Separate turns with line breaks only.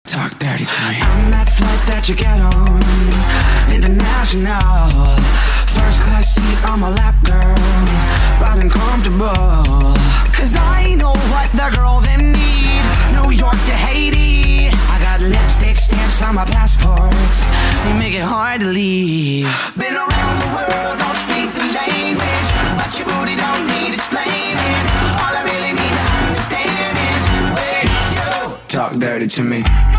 Talk dirty to me.
I'm that flight that you get on, international. First class seat on my lap, girl, riding comfortable. Cause I know what the girl them need. New York to Haiti, I got lipstick stamps on my passports. We make it hard to leave. Been around the world, don't speak the language, but your booty don't need explaining. All I really need to understand is where you
Talk dirty to me.